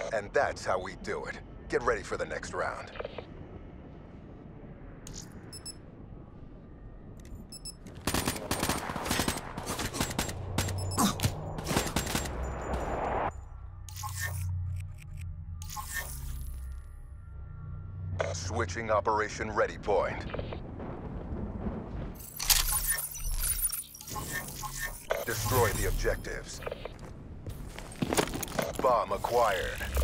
And that's how we do it. Get ready for the next round. Switching operation ready point. Destroy the objectives. Bomb acquired.